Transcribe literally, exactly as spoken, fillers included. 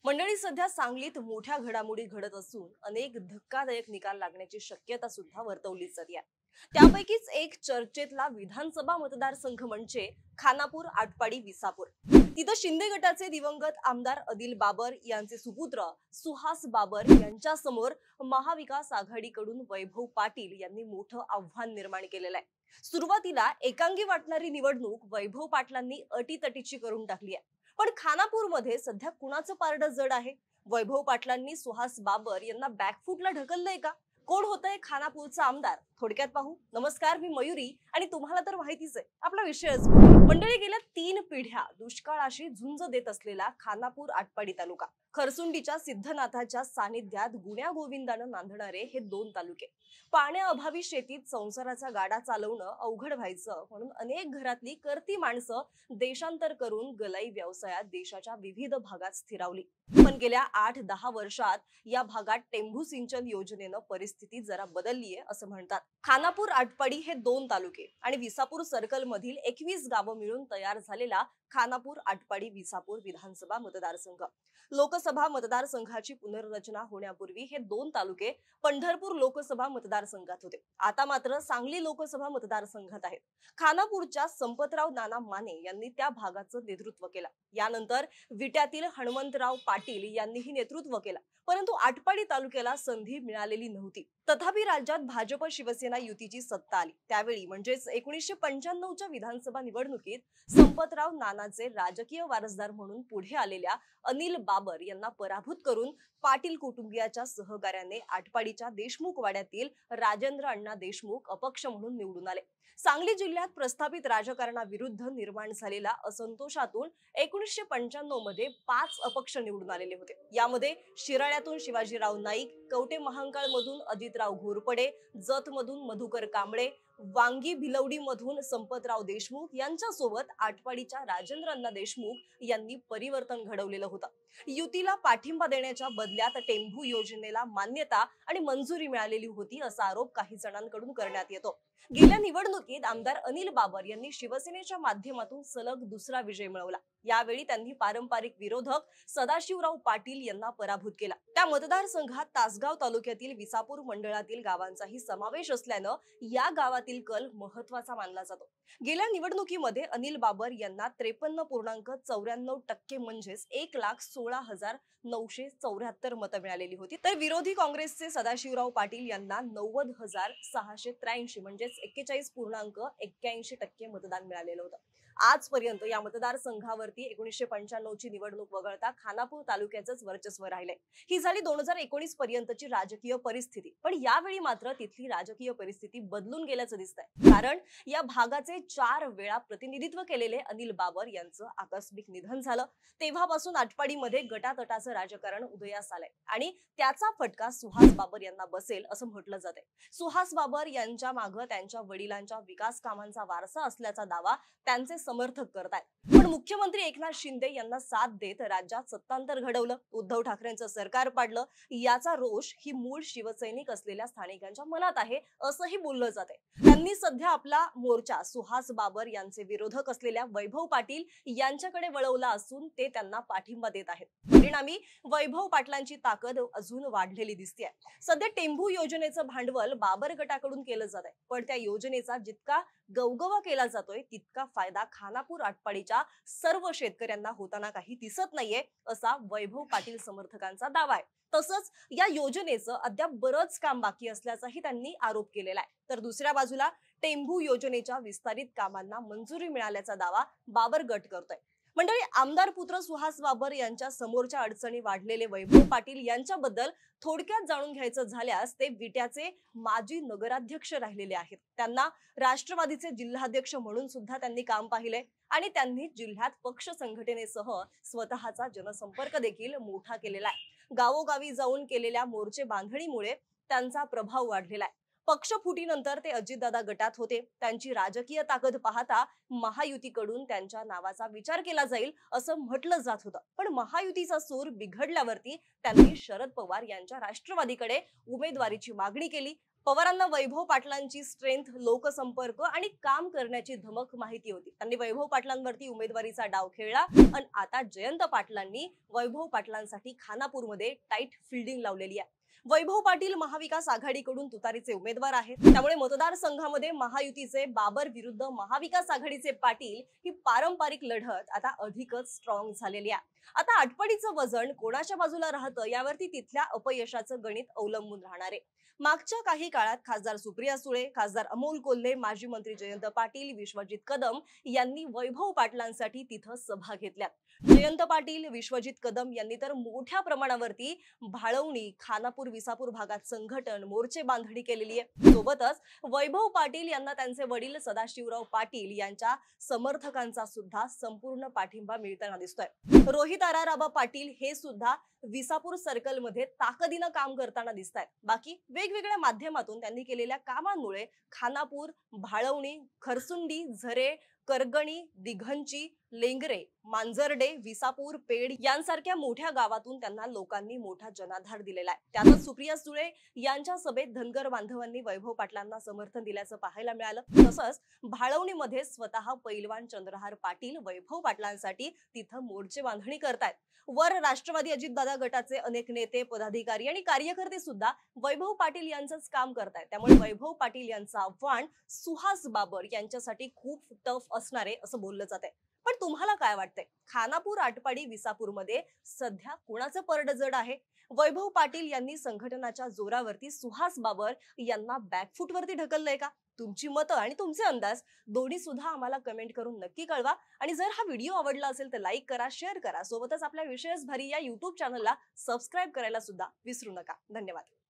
मंडळी, सध्या सांगलीत मोठ्या घडामोडी घडत असून अनेक धक्कादायक निकाल लागण्याची शक्यता सुद्धा वर्तवली जाते. त्यापैकीच एक चर्चेतला विधानसभा मतदारसंघ म्हणजे खानापूर आटपाडी विसापूर. तिथं शिंदे गटाचे दिवंगत आमदार अदिल बाबर यांचे सुपुत्र सुहास बाबर यांच्या समोर महाविकास आघाडीकडून वैभव पाटील यांनी मोठं आव्हान निर्माण केलेलं आहे. सुरुवातीला एकांगी वाटणारी निवडणूक वैभव पाटलांनी अटीतटीची करून टाकली आहे. पण खानापूर मध्ये सध्या कुणाचं पारडं जड आहे? वैभव पाटलांनी सुहास बाबर यांना बॅकफुटला ढकललंय का? कोण होतंय खानापूरचा आमदार? थोडक्यात पाहू. नमस्कार, मी मयुरी आणि तुम्हाला तर माहितीच आहे आपला विषयच. मंडळी, गेल्या तीन पिढ्या दुष्काळाशी झुंज देत असलेला खानापूर आटपाडी तालुका, खरसुंडीच्या सिद्धनाथाच्या सानिध्यात गुण्या गोविंदानं नांदणारे हे दोन तालुके. पाण्याअभावी शेतीत संसाराचा गाडा चालवणं अवघड व्हायचं म्हणून अनेक घरातली करती माणसं देशांतर करून गलाई व्यवसायात देशाच्या विविध भागात स्थिरावली. पण गेल्या आठ दहा वर्षात या भागात टेंभू सिंचन योजनेनं परिस्थिती जरा बदललीये असं म्हणतात. खानापूर आटपाडी हे दोन तालुके आणि विसापूर सर्कल मधील एकवीस गावं मिळून तयार झालेला खानापूर आटपाडी विसापूर विधानसभा मतदारसंघ. लोकसभा मतदारसंघाची पुनर्रचना होण्यापूर्वी हे दोन तालुके पंढरपूर लोकसभा मतदारसंघात होते. आता मात्र सांगली लोकसभा मतदारसंघात आहेत. खानापूरच्या संपतराव नाना माने यांनी त्या भागाचं नेतृत्व केलं. यानंतर विट्यातील हनुमंतराव पाटील यांनीही नेतृत्व केलं. परंतु आटपाडी तालुक्याला संधी मिळालेली नव्हती. तथापि राज्यात भाजप शिवसेना युतीची सत्ता आली. त्यावेळी म्हणजेच एकोणीसशे पंच्याण्णवच्या विधानसभा निवडणुकीत संपतराव नानाचे राजकीय वारसदार म्हणून पुढे आलेल्या अनिल बाबर यांना पराभूत करून पाटील कुटुंबियाच्या सहकार्याने आटपाडीच्या देशमुख वाड्यातील राजेंद्र अण्णा देशमुख अपक्ष म्हणून निवडून आले. सांगली जिल्ह्यात प्रस्थापित राजकारणाविरुद्ध निर्माण झालेल्या असंतोषातून एकोणीसशे पंच्याण्णव मध्ये पाच अपक्ष निवडून आलेले होते. यामध्ये शिराळ्यातून शिवाजीराव नाईक, कवटे महांकाळ मधून अजितराव घोरपडे, जत मधून मधुकर कांबळे, वांगी भिलवडी मधून संपतराव देशमुख यांच्यासोबत आटपाडीच्या राजेंद्र अण्णा देशमुख यांनी परिवर्तन घडवलेलं होतं. युतीला पाठिंबा देण्याच्या बदल्यात टेंभू योजनेला मान्यता आणि मंजुरी मिळालेली होती असा आरोप काही जणांकडून करण्यात येतो. गेल्या निवडणुकीत आमदार अनिल बाबर यांनी शिवसेनेच्या माध्यमातून सलग दुसरा विजय मिळवला. यावेळी त्यांनी पारंपरिक विरोधक सदाशिवराव पाटील यांना पराभूत केला. त्या मतदारसंघात तासगाव तालुक्यातील विसापूर मंडळातील गावांचाही समावेश असल्यानं या गावातील कल महत्वाचा मानला जातो. गेल्या निवडणुकीमध्ये अनिल बाबर यांना त्रेपन्न पूर्णांक चौऱ्याण्णव टक्के म्हणजेच एक लाख सोळा हजार नऊशे चौऱ्याहत्तर मतं मिळालेली होती. तर विरोधी काँग्रेसचे सदाशिवराव पाटील यांना नव्वद हजार सहाशे त्र्याऐंशी म्हणजेच एक्केचाळीस पूर्णांक एक्क्याऐंशी टक्के मतदान मिळालेलं होतं. आजपर्यंत या मतदारसंघावरती एकोणीसशे पंच्याण्णव ची निवडणूक वगळता खानापूर तालुक्याचंच वर्चस्व राहिलंय. ही झाली दोन हजार एकोणीस पर्यंतची राजकीय परिस्थिती. पण यावेळी मात्र तिथली राजकीय परिस्थिती बदलून गेल्याचं दिसतंय. कारण या भागाचे चार वेळा प्रतिनिधित्व केलेले अनिल बाबर यांचं आकस्मिक निधन झालं. तेव्हापासून आटपाडीमध्ये गटातटाचं राजकारण उदयास आलंय आणि त्याचा फटका सुहास बाबर यांना बसेल असं म्हटलं जाते. सुहास बाबर यांच्या मागे त्यांच्या वडिलांच्या विकास कामांचा वारसा असल्याचा दावा त्यांचे समर्थक करतायत. पण मुख्यमंत्री एकनाथ शिंदे यांना साथ देत राज्यात सत्तांतर घडवलं, उद्धव ठाकरेंचं सरकार पाडलं. याचा रोष ही मूळ शिवसैनिक असलेल्या स्थानिकांच्या मनात आहे असंही बोललं जाते. त्यांनी सध्या आपला मोर्चा सुहास बाबर यांचे विरोधक असलेल्या वैभव पाटील यांच्याकडे वळवला असून ते त्यांना पाठिंबा देत आहेत. परिणामी वैभव पाटलांची ताकद अजून वाढलेली दिसते. सध्या टेंभू योजनेचं भांडवल बाबर गटाकडून केलं जात आहे. पण त्या योजनेचा जितका गवगवा केला जातोय तितका फायदा खानापूर आटपाडीच्या सर्व शेतकऱ्यांना होताना काही दिसत नाहीये असा वैभव पाटील समर्थकांचा दावा आहे. तसंच या योजनेचं अद्याप बरंच काम बाकी असल्याचाही त्यांनी आरोप केलेला आहे. तर दुसऱ्या बाजूला टेंभू योजनेच्या विस्तारित कामांना मंजुरी मिळाल्याचा दावा बाबर गट करतोय. मंडळी, आमदार पुत्र सुहास बाबर यांच्या समोरच्या अडचणी वाढलेले वैभव पाटील यांच्याबद्दल थोडक्यात जाणून घ्यायचं झाल्यास ते विट्याचे माजी नगराध्यक्ष राहिलेले आहेत. त्यांना राष्ट्रवादीचे जिल्हाध्यक्ष म्हणून सुद्धा त्यांनी काम पाहिले आणि त्यांनी जिल्ह्यात पक्ष संघटनेसह स्वतःचा जनसंपर्क देखील मोठा केलेला आहे. गावोगावी जाऊन केलेल्या मोर्चे बांधणीमुळे त्यांचा प्रभाव वाढलेला आहे. पक्ष फुटीनंतर ते अजितदादा गटात होते. त्यांची राजकीय ताकद पाहता महायुतीकडून त्यांच्या नावाचा विचार केला जाईल असं म्हटलं जात होतं. पण महायुतीचा सूर बिघडल्यावरती त्यांनी शरद पवार यांच्या राष्ट्रवादीकडे उमेदवारीची मागणी केली पवारांना वैभव पाटलांची स्ट्रेंथ, लोकसंपर्क आणि काम करण्याची धमक माहिती होती. त्यांनी वैभव पाटलांवरती उमेदवारीचा डाव खेळला आणि आता जयंत पाटलांनी वैभव पाटलांसाठी खानापूरमध्ये टाईट फिल्डिंग लावलेली आहे. वैभव पाटील महाविकास आघाडीकडून तुतारीचे उमेदवार आहेत. त्यामुळे मतदारसंघामध्ये महायुतीचे बाबर विरुद्ध महाविकास आघाडीचे पाटील ही पारंपरिक लढत आता अधिकच स्ट्रॉंग झालेली आहे. आता आटपाडीचं वजन कोणाच्या बाजूला राहतं यावरती तिथल्या अपयशाचं गणित अवलंबून राहणार आहे. मागच्या काही काळात खासदार सुप्रिया सुळे, खासदार अमोल कोल्हे, माजी मंत्री जयंत पाटील, विश्वजित कदम यांनी वैभव पाटलांसाठी तिथं सभा घेतल्या. जयंत पाटील, विश्वजित कदम यांनी तर मोठ्या प्रमाणावरती भाळवणी, खानापूर, विसापूर भागात संघटन, मोर्चे बांधणी केलेली आहे. सोबतच वैभव पाटील यांना त्यांचे वडील सदाशिवराव पाटील यांच्या समर्थकांचा सुद्धा संपूर्ण पाठिंबा मिळताना दिसतोय. रोहित आराराबा पाटील हे सुद्धा विसापूर सर्कल मध्ये ताकदीनं काम करताना दिसत आहेत. बाकी वेगवेगळ्या माध्यमातून त्यांनी केलेल्या कामांमुळे खानापूर, भाळवणी, खरसुंडी, झरे, करगणी, दिघंची, लेंगरे, मांजर्डे, विसापूर, पेड यांसारख्या मोठ्या गावातून त्यांना लोकांनी मोठा जनाधार दिलेला आहे. त्यातच सुप्रिया सुळे यांच्या सभेत धनगर बांधवांनी वैभव पाटलांना समर्थन दिल्याचं पाहायला मिळालं. तसंच भाळवणीमध्ये स्वतः पैलवान चंद्रहार पाटील वैभव पाटलांसाठी तिथं मोर्चे बांधणी करतायत. वर राष्ट्रवादी अजितदादा गटाचे अनेक नेते, पदाधिकारी आणि कार्यकर्ते सुद्धा वैभव पाटील यांचंच काम करतायत. त्यामुळे वैभव पाटील यांचं आव्हान सुहास बाबर यांच्यासाठी खूप टफ असणार आहे असं बोललं जातंय. पण तुम्हाला काय वाटतंय? खानापूर, आटपाडी, विसापूरमध्ये सध्या कोणाचं परड जड आहे? वैभव पाटील यांनी संघटनाच्या जोरावरती सुहास बाबर यांना बॅकफूटवरती ढकललंय का? तुमची मतं आणि तुमचे अंदाज दोन्ही सुद्धा आम्हाला कमेंट करून नक्की कळवा. आणि जर हा व्हिडिओ आवडला असेल तर लाईक करा, शेअर करा. सोबतच आपल्या विशेष भरी या युट्यूब चॅनलला सबस्क्राईब करायला सुद्धा विसरू नका. धन्यवाद.